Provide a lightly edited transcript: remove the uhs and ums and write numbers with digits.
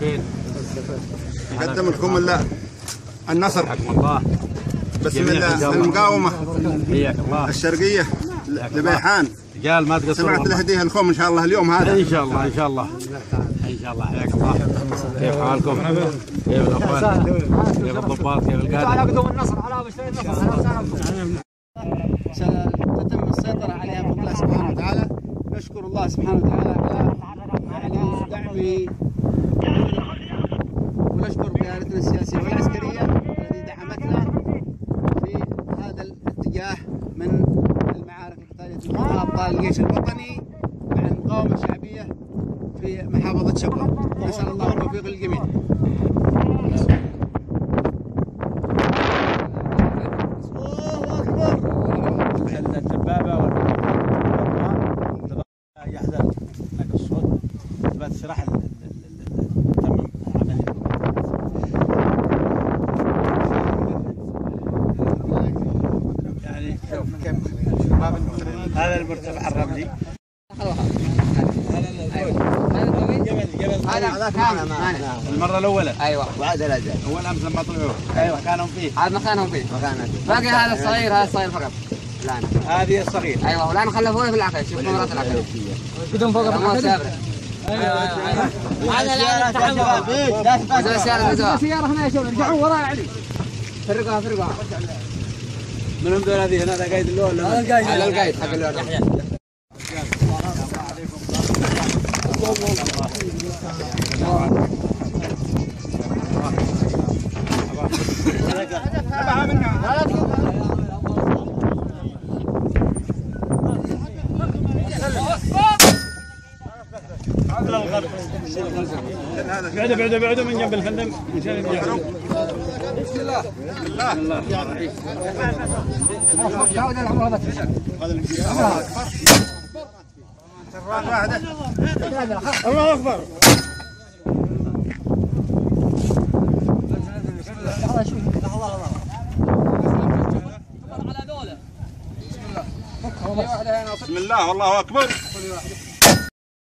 يقدم لكم النصر. حكم الله. بسم الله المقاومة الشرقية لبيحان. قال ما تقصر. سمعت الهديه لكم ان شاء الله اليوم هذا. ان شاء الله ان شاء الله ان شاء الله. حياك الله. كيف حالكم؟ كيف الاخوان؟ كيف الضباط؟ كيف القاده؟ على قدوم النصر على مشتري النصر. ستتم السيطرة عليها بفضل الله سبحانه وتعالى. نشكر الله سبحانه وتعالى على دعمه، ونشكر قيادتنا السياسية والعسكرية التي دعمتنا في هذا الاتجاه من المعارك القتالية مع أبطال الجيش الوطني مع المقاومة الشعبية في محافظة شبوة. نسأل الله التوفيق للجميع. الدبابه والدبابه يحذر هناك الصوت اثبات السلاح تم عمليه يعني هذا المرتفع الرملي. هذا المره الاولى. ايوه وعاد الاجل اول امس لما طلعوا. ايوه مكانهم فيه. هذا مكانهم فيه. باقي هذا الصغير، هذا الصغير فقط الان. هذه الصغير. ايوه والان خلفونا في العقل. شوف كاميرات العقل قدام فوق العقل. هذا الان تحمل السياره هنا يا شباب. ارجعوا وراء علي. فرقها من هم دول هذه؟ هذا قايد اللون. هذا القايد حق اللون. بعدوا من جنب الفندم عشان يرجعوا. بسم الله. الله اكبر. بسم الله والله اكبر.